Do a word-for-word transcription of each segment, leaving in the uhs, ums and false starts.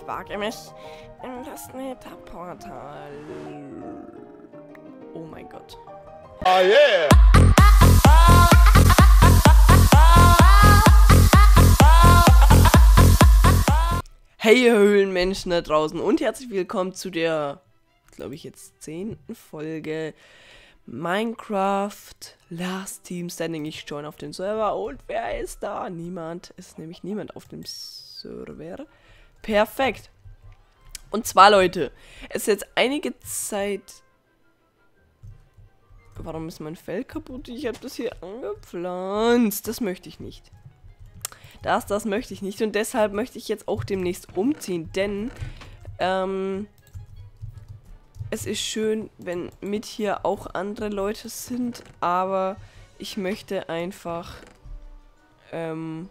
Ich wage mich in das Netherportal. Oh mein Gott. Oh yeah! Hey ihr Höhlenmenschen da draußen und herzlich willkommen zu der, glaube ich jetzt zehnten Folge Minecraft Last Team Standing. Ich join auf den Server und wer ist da? Niemand. Es ist nämlich niemand auf dem Server. Perfekt. Und zwar, Leute, es ist jetzt einige Zeit... Warum ist mein Feld kaputt? Ich habe das hier angepflanzt. Das möchte ich nicht. Das, das möchte ich nicht. Und deshalb möchte ich jetzt auch demnächst umziehen, denn ähm, es ist schön, wenn mit hier auch andere Leute sind, aber ich möchte einfach ähm,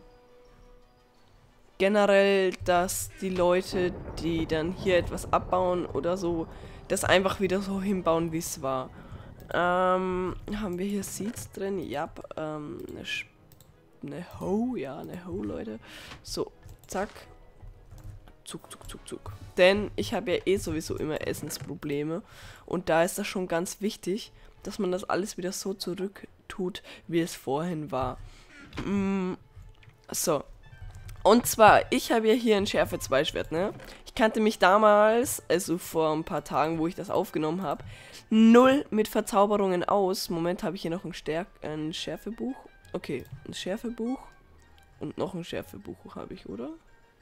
generell, dass die Leute, die dann hier etwas abbauen oder so, das einfach wieder so hinbauen, wie es war. Ähm, haben wir hier Seeds drin? Ja, ähm, eine Sp Eine Hoe, ja, eine Hoe, Leute. So, zack. Zuck, zuck, zuck, zuck. Denn ich habe ja eh sowieso immer Essensprobleme. Und da ist das schon ganz wichtig, dass man das alles wieder so zurück tut, wie es vorhin war. Mm, so. Und zwar, ich habe ja hier ein Schärfe zwei Schwert, ne? Ich kannte mich damals, also vor ein paar Tagen, wo ich das aufgenommen habe, null mit Verzauberungen aus. Moment, habe ich hier noch ein, Stärk ein Schärfebuch. Okay, ein Schärfebuch und noch ein Schärfebuch habe ich, oder?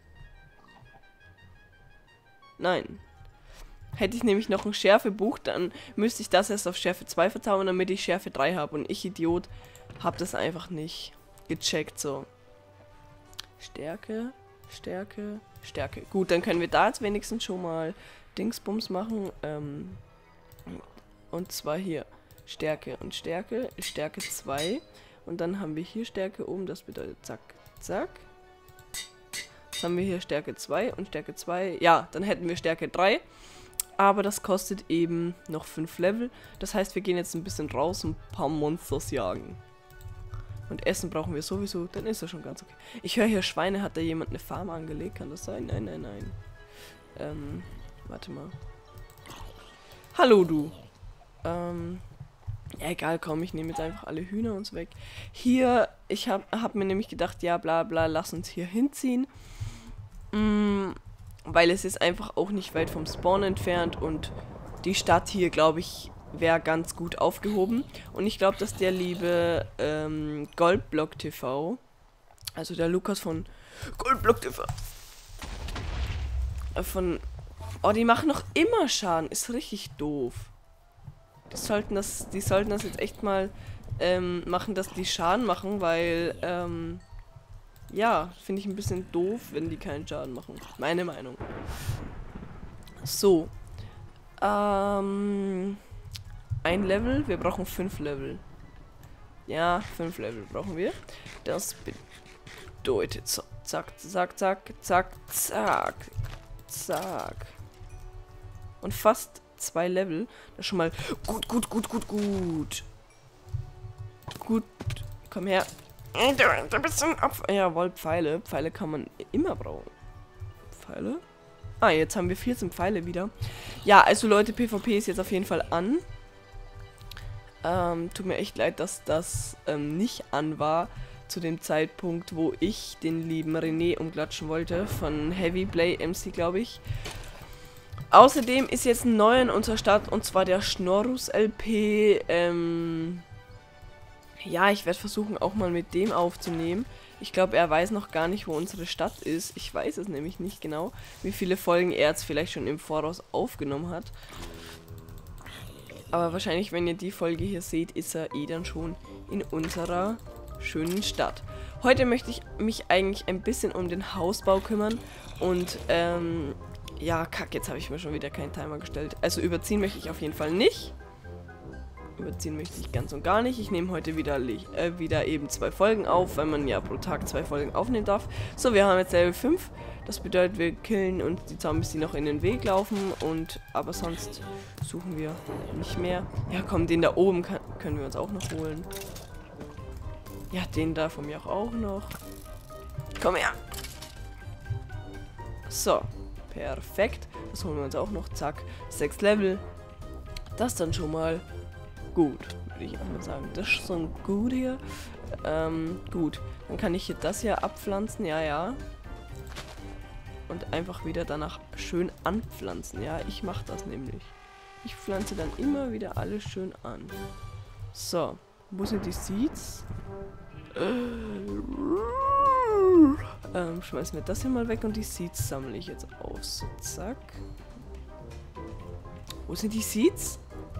Nein. Hätte ich nämlich noch ein Schärfebuch, dann müsste ich das erst auf Schärfe zwei verzaubern, damit ich Schärfe drei habe. Und ich, Idiot, habe das einfach nicht gecheckt, so. Stärke, Stärke, Stärke. Gut, dann können wir da jetzt wenigstens schon mal Dingsbums machen. Ähm, und zwar hier Stärke und Stärke, Stärke zwei. Und dann haben wir hier Stärke oben, das bedeutet zack, zack. Jetzt haben wir hier Stärke zwei und Stärke zwei. Ja, dann hätten wir Stärke drei. Aber das kostet eben noch fünf Level. Das heißt, wir gehen jetzt ein bisschen raus und ein paar Monsters jagen. Und Essen brauchen wir sowieso, dann ist das schon ganz okay. Ich höre hier Schweine, hat da jemand eine Farm angelegt? Kann das sein? Nein, nein, nein. Ähm, warte mal. Hallo, du. Ähm... Ja, egal, komm, ich nehme jetzt einfach alle Hühner uns weg. Hier, ich habe hab mir nämlich gedacht, ja, bla bla, lass uns hier hinziehen. Mm, weil es ist einfach auch nicht weit vom Spawn entfernt und die Stadt hier, glaube ich, wäre ganz gut aufgehoben. Und ich glaube, dass der liebe ähm, Goldblock T V, also der Lukas von Goldblock T V, äh, von, oh, die machen noch immer Schaden, ist richtig doof. Die sollten das, die sollten das jetzt echt mal ähm, machen, dass die Schaden machen, weil, ähm, ja, finde ich ein bisschen doof, wenn die keinen Schaden machen. Meine Meinung. So. Ähm, ein Level, wir brauchen fünf Level. Ja, fünf Level brauchen wir. Das bedeutet so, zack, zack, zack, zack, zack, zack. Und fast zwei Level. Das ist schon mal gut, gut, gut, gut, gut. Gut. Komm her. Du, du bist ein Opfer. Jawohl, Pfeile. Pfeile kann man immer brauchen. Pfeile? Ah, jetzt haben wir vierzehn Pfeile wieder. Ja, also Leute, PvP ist jetzt auf jeden Fall an. Ähm, tut mir echt leid, dass das ähm, nicht an war zu dem Zeitpunkt, wo ich den lieben René umklatschen wollte. Von Heavy Play M C, glaube ich. Außerdem ist jetzt ein neuer in unserer Stadt, und zwar der Schnorrus L P. Ähm, ja, ich werde versuchen, auch mal mit dem aufzunehmen. Ich glaube, er weiß noch gar nicht, wo unsere Stadt ist. Ich weiß es nämlich nicht genau, wie viele Folgen er jetzt vielleicht schon im Voraus aufgenommen hat. Aber wahrscheinlich, wenn ihr die Folge hier seht, ist er eh dann schon in unserer schönen Stadt. Heute möchte ich mich eigentlich ein bisschen um den Hausbau kümmern und, ähm... ja, kack, jetzt habe ich mir schon wieder keinen Timer gestellt. Also überziehen möchte ich auf jeden Fall nicht. Überziehen möchte ich ganz und gar nicht. Ich nehme heute wieder, äh, wieder eben zwei Folgen auf, weil man ja pro Tag zwei Folgen aufnehmen darf. So, wir haben jetzt Level fünf. Das bedeutet, wir killen uns die Zombies, die noch in den Weg laufen. Und aber sonst suchen wir nicht mehr. Ja, komm, den da oben kann, können wir uns auch noch holen. Ja, den da von mir auch noch. Komm her. So. Perfekt. Das holen wir uns auch noch. Zack. Sechs Level. Das dann schon mal gut, würde ich auch mal sagen. Das ist so gut hier. Ähm, gut. Dann kann ich hier das hier abpflanzen. Ja, ja. Und einfach wieder danach schön anpflanzen. Ja, ich mache das nämlich. Ich pflanze dann immer wieder alles schön an. So. Wo sind die Seeds? Ähm, schmeißen wir das hier mal weg und die Seeds sammle ich jetzt auf. So, zack. Wo sind die Seeds?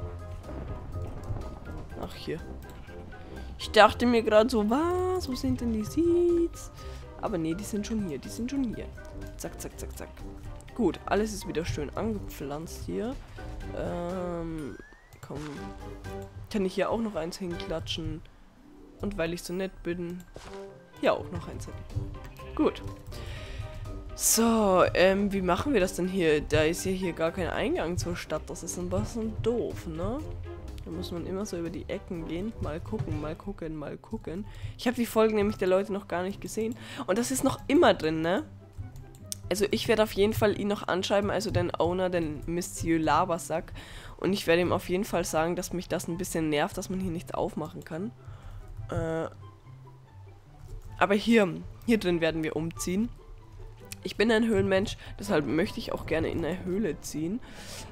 Ach, hier. Ich dachte mir gerade so, was? Wo sind denn die Seeds? Aber nee, die sind schon hier. Die sind schon hier. Zack, zack, zack, zack. Gut, alles ist wieder schön angepflanzt hier. Ähm, komm. Kann ich hier auch noch eins hinklatschen? Und weil ich so nett bin, hier auch noch eins hin. Gut. So, ähm, wie machen wir das denn hier? Da ist ja hier gar kein Eingang zur Stadt. Das ist ein bisschen doof, ne? Da muss man immer so über die Ecken gehen. Mal gucken, mal gucken, mal gucken. Ich habe die Folgen nämlich der Leute noch gar nicht gesehen. Und das ist noch immer drin, ne? Also ich werde auf jeden Fall ihn noch anschreiben, also den Owner, den Monsieur Labersack. Und ich werde ihm auf jeden Fall sagen, dass mich das ein bisschen nervt, dass man hier nichts aufmachen kann. Äh, aber hier, hier drin werden wir umziehen. Ich bin ein Höhlenmensch, deshalb möchte ich auch gerne in eine Höhle ziehen.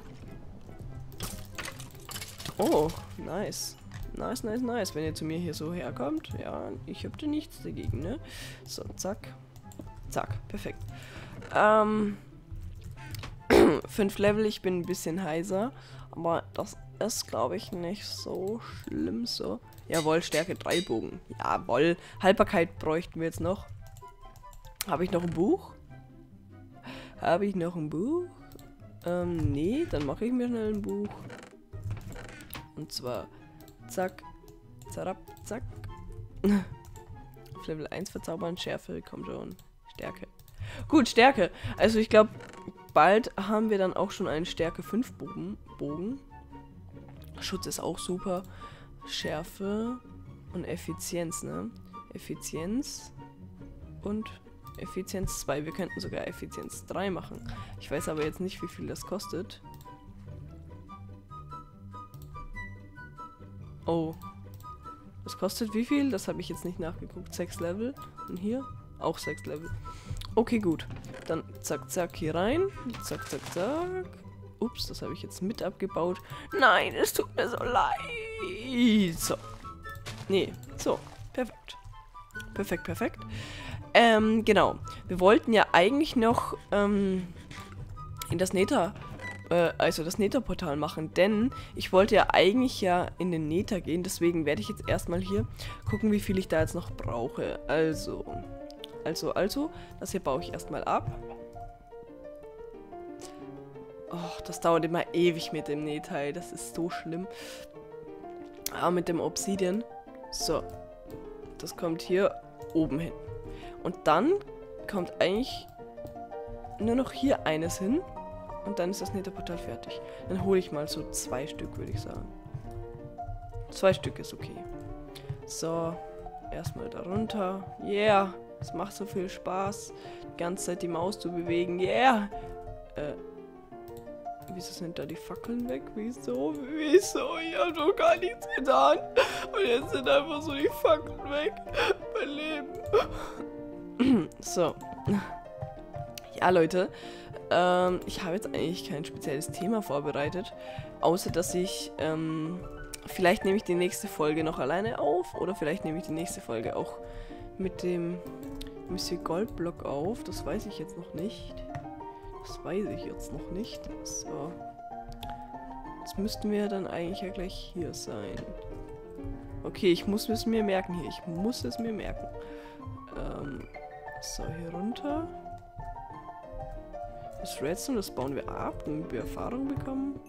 Oh, nice. Nice, nice, nice. Wenn ihr zu mir hier so herkommt, ja, ich habe da nichts dagegen, ne? So, zack. Zack, perfekt. Ähm, fünf Level, ich bin ein bisschen heiser, aber das ist, glaube ich, nicht so schlimm so. Jawohl, Stärke drei Bogen. Jawohl, Haltbarkeit bräuchten wir jetzt noch. Habe ich noch ein Buch? Habe ich noch ein Buch? Ähm, nee, dann mache ich mir schnell ein Buch. Und zwar, zack, zarab, zack. Auf Level eins verzaubern, Schärfe, komm schon, Stärke. Gut, Stärke. Also ich glaube, bald haben wir dann auch schon einen Stärke fünf Bogen. Bogen. Schutz ist auch super. Schärfe und Effizienz, ne? Effizienz und Effizienz zwei. Wir könnten sogar Effizienz drei machen. Ich weiß aber jetzt nicht, wie viel das kostet. Oh. Das kostet wie viel? Das habe ich jetzt nicht nachgeguckt. sechs Level. Und hier auch sechs Level. Okay, gut. Dann zack, zack hier rein. Zack, zack, zack. Ups, das habe ich jetzt mit abgebaut. Nein, es tut mir so leid. So. Nee, so. Perfekt. Perfekt, perfekt. Ähm, genau. Wir wollten ja eigentlich noch ähm, in das Nether, äh, also das Nether-Portal machen, denn ich wollte ja eigentlich ja in den Nether gehen, deswegen werde ich jetzt erstmal hier gucken, wie viel ich da jetzt noch brauche. Also, also, also, das hier baue ich erstmal ab. Oh, das dauert immer ewig mit dem Nähteil. Das ist so schlimm. Aber mit dem Obsidian. So. Das kommt hier oben hin. Und dann kommt eigentlich nur noch hier eines hin. Und dann ist das Netherportal fertig. Dann hole ich mal so zwei Stück, würde ich sagen. Zwei Stück ist okay. So. Erstmal darunter. Yeah. Es macht so viel Spaß, die ganze Zeit die Maus zu bewegen. Yeah. Äh. Wieso sind da die Fackeln weg? Wieso? Wieso? Ich habe doch gar nichts getan. Und jetzt sind einfach so die Fackeln weg. Mein Leben. So. Ja, Leute. Ähm, ich habe jetzt eigentlich kein spezielles Thema vorbereitet. Außer, dass ich, ähm, vielleicht nehme ich die nächste Folge noch alleine auf. Oder vielleicht nehme ich die nächste Folge auch mit dem Monsieur Goldblock auf. Das weiß ich jetzt noch nicht. Das weiß ich jetzt noch nicht. So. Jetzt müssten wir dann eigentlich ja gleich hier sein. Okay, ich muss es mir merken hier. Ich muss es mir merken. Ähm, so, hier runter. Das Redstone, das bauen wir ab, damit wir Erfahrung bekommen.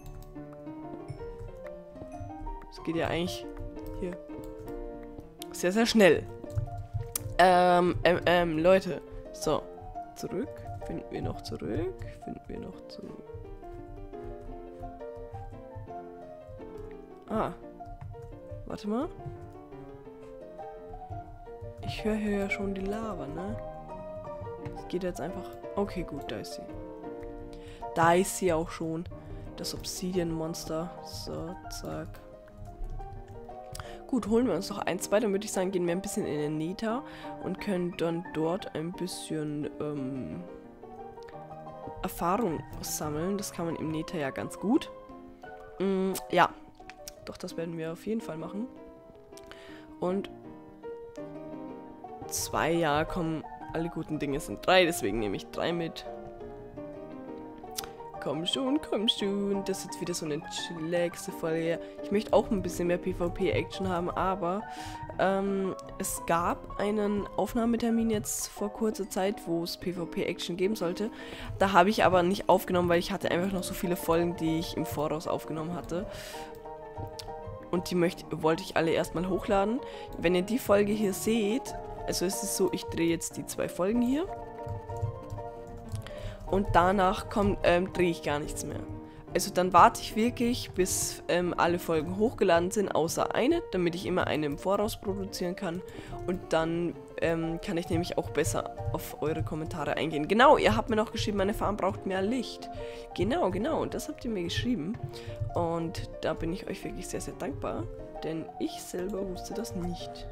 Das geht ja eigentlich hier sehr, sehr schnell. Ähm, ähm, ähm, Leute. So, zurück. Finden wir noch zurück. Finden wir noch zurück. Ah. Warte mal. Ich höre hier ja schon die Lava, ne? Es geht jetzt einfach... Okay, gut, da ist sie. Da ist sie auch schon. Das Obsidian-Monster. So, zack. Gut, holen wir uns noch ein, zwei. Dann würde ich sagen, gehen wir ein bisschen in den Nether und können dann dort ein bisschen ähm, Erfahrung sammeln. Das kann man im Nether ja ganz gut. Mm, ja, doch, das werden wir auf jeden Fall machen. Und zwei, ja, kommen, alle guten Dinge sind drei, deswegen nehme ich drei mit. Komm schon, komm schon. Das ist jetzt wieder so eine chillaxte Folge. Ich möchte auch ein bisschen mehr PvP-Action haben, aber ähm, es gab einen Aufnahmetermin jetzt vor kurzer Zeit, wo es PvP-Action geben sollte. Da habe ich aber nicht aufgenommen, weil ich hatte einfach noch so viele Folgen, die ich im Voraus aufgenommen hatte. Und die möchte, wollte ich alle erstmal hochladen. Wenn ihr die Folge hier seht, also es ist so, ich drehe jetzt die zwei Folgen hier. Und danach ähm, drehe ich gar nichts mehr. Also dann warte ich wirklich, bis ähm, alle Folgen hochgeladen sind, außer eine, damit ich immer eine im Voraus produzieren kann. Und dann ähm, kann ich nämlich auch besser auf eure Kommentare eingehen. Genau, ihr habt mir noch geschrieben, meine Farm braucht mehr Licht. Genau, genau, und das habt ihr mir geschrieben. Und da bin ich euch wirklich sehr, sehr dankbar, denn ich selber wusste das nicht.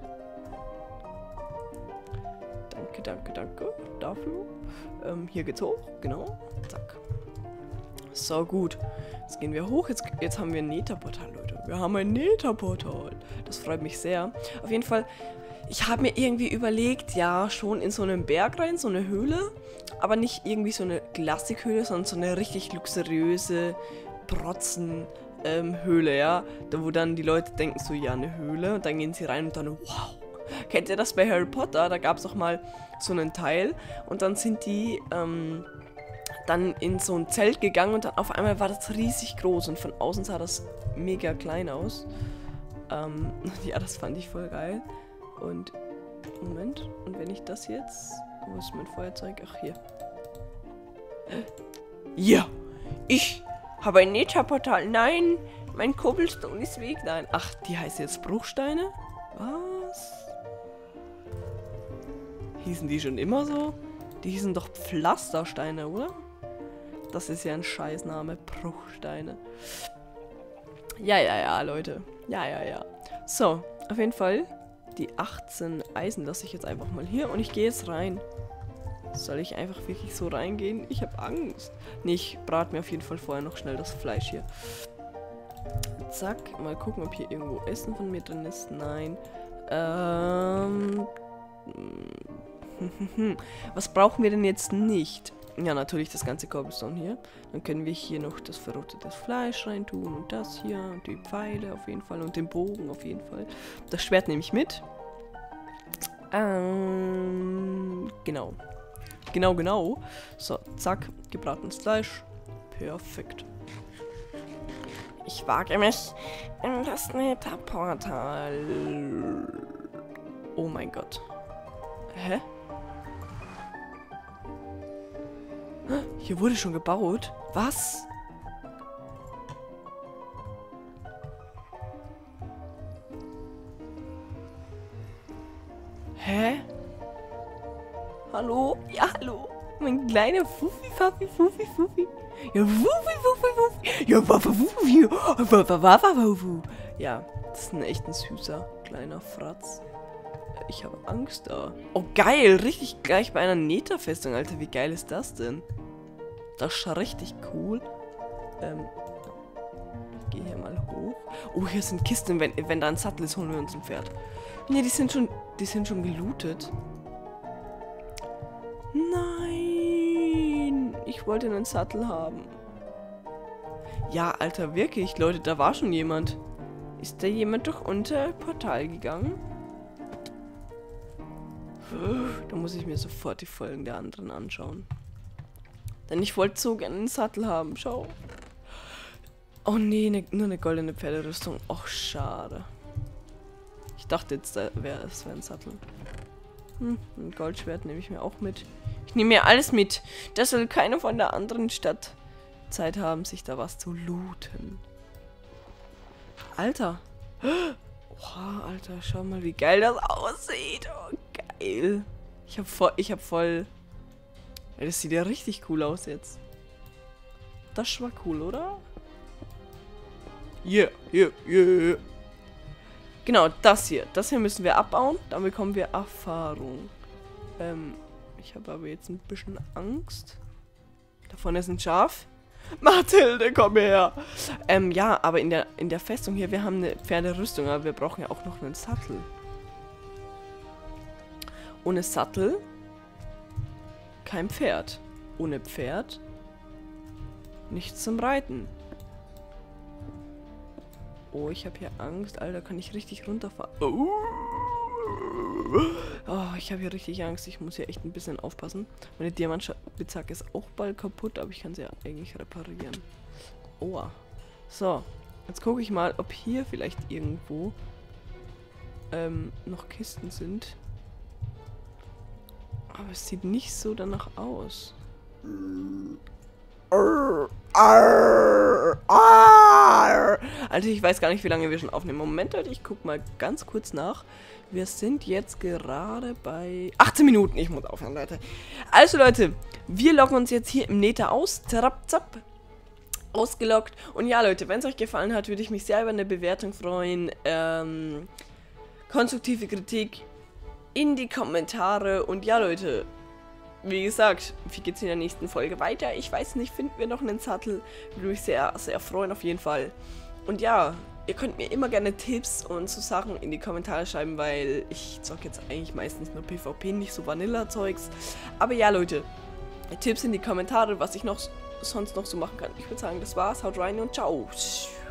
Danke, danke, danke dafür. Ähm, hier geht's hoch, genau. Zack. So, gut. Jetzt gehen wir hoch. Jetzt, jetzt haben wir ein Nether-Portal, Leute. Wir haben ein Nether-Portal. Das freut mich sehr. Auf jeden Fall, ich habe mir irgendwie überlegt, ja, schon in so einen Berg rein, so eine Höhle. Aber nicht irgendwie so eine Klassikhöhle, sondern so eine richtig luxuriöse Protzen-Höhle, ähm, ja. Da, wo dann die Leute denken, so, ja, eine Höhle. Und dann gehen sie rein und dann, wow. Kennt ihr das bei Harry Potter? Da gab es auch mal so einen Teil und dann sind die ähm, dann in so ein Zelt gegangen und dann auf einmal war das riesig groß und von außen sah das mega klein aus. Ähm, ja, das fand ich voll geil. Und, Moment, und wenn ich das jetzt, wo ist mein Feuerzeug? Ach, hier. Ja, ich habe ein Nether-Portal. Nein, mein Cobblestone ist weg. Nein, ach, die heißt jetzt Bruchsteine? Was? Hießen die schon immer so? Die hießen doch Pflastersteine, oder? Das ist ja ein Scheißname. Bruchsteine. Ja, ja, ja, Leute. Ja, ja, ja. So, auf jeden Fall. Die achtzehn Eisen lasse ich jetzt einfach mal hier. Und ich gehe jetzt rein. Soll ich einfach wirklich so reingehen? Ich habe Angst. Nee, ich brate mir auf jeden Fall vorher noch schnell das Fleisch hier. Zack. Mal gucken, ob hier irgendwo Essen von mir drin ist. Nein. Ähm... Was brauchen wir denn jetzt nicht? Ja, natürlich das ganze Cobblestone hier. Dann können wir hier noch das verrotete Fleisch reintun und das hier und die Pfeile auf jeden Fall und den Bogen auf jeden Fall. Das Schwert nehme ich mit. Ähm, genau. Genau, genau. So, zack, gebratenes Fleisch. Perfekt. Ich wage mich in das Nether-Portal. Oh mein Gott. Hä? Hier wurde schon gebaut. Was? Hä? Hallo? Ja, hallo? Mein kleiner Fuffi, Fuffi, Fuffi, Fuffi. Ja, Fuffi, Fuffi, Fuffi. Ja, Fuffi, Fuffi. Fuffi, Fuffi. Ja, das ist ein echt ein süßer kleiner Fratz. Ich habe Angst da. Oh, geil. Richtig gleich bei einer Nether-Festung, Alter. Wie geil ist das denn? Das ist richtig cool. Ähm, ich gehe hier mal hoch. Oh, hier sind Kisten. Wenn, wenn da ein Sattel ist, holen wir uns ein Pferd. Ne, die sind schon, die sind schon gelootet. Nein. Ich wollte einen Sattel haben. Ja, Alter, wirklich. Leute, da war schon jemand. Ist da jemand durch unser Portal gegangen? Da muss ich mir sofort die Folgen der anderen anschauen. Denn ich wollte so gerne einen Sattel haben. Schau. Oh nee, ne, nur eine goldene Pferderüstung. Och, schade. Ich dachte jetzt, da wäre es wär ein Sattel. Hm, ein Goldschwert nehme ich mir auch mit. Ich nehme mir alles mit. Das soll keiner von der anderen Stadt Zeit haben, sich da was zu looten. Alter. Wow, Alter, schau mal, wie geil das aussieht. Oh, geil. Ich hab voll, ich hab voll... Das sieht ja richtig cool aus jetzt. Das war cool, oder? Yeah, yeah, yeah. Genau, das hier. Das hier müssen wir abbauen. Dann bekommen wir Erfahrung. Ähm, ich habe aber jetzt ein bisschen Angst. Da vorne ist ein Schaf. Mathilde, komm her! Ähm, ja, aber in der, in der Festung hier, wir haben eine Pferderüstung, aber wir brauchen ja auch noch einen Sattel. Ohne Sattel kein Pferd. Ohne Pferd nichts zum Reiten. Oh, ich habe hier Angst. Alter, kann ich richtig runterfahren. Oh, oh ich habe hier richtig Angst. Ich muss hier echt ein bisschen aufpassen. Meine Diamantspitzhacke ist auch bald kaputt, aber ich kann sie ja eigentlich reparieren. Oha. So, jetzt gucke ich mal, ob hier vielleicht irgendwo ähm, noch Kisten sind. Aber es sieht nicht so danach aus. Also ich weiß gar nicht, wie lange wir schon aufnehmen. Moment, Leute, ich guck mal ganz kurz nach. Wir sind jetzt gerade bei achtzehn Minuten. Ich muss aufhören, Leute. Also, Leute, wir loggen uns jetzt hier im Nether aus. Trapp, zapp. Ausgeloggt. Und ja, Leute, wenn es euch gefallen hat, würde ich mich sehr über eine Bewertung freuen. Ähm, konstruktive Kritik in die Kommentare. Und ja, Leute, wie gesagt, wie geht's in der nächsten Folge weiter? Ich weiß nicht, finden wir noch einen Sattel? Würde mich sehr, sehr freuen auf jeden Fall. Und ja, ihr könnt mir immer gerne Tipps und so Sachen in die Kommentare schreiben, weil ich zocke jetzt eigentlich meistens nur PvP, nicht so Vanilla-Zeugs. Aber ja, Leute, Tipps in die Kommentare, was ich noch sonst noch so machen kann. Ich würde sagen, das war's. Haut rein und ciao.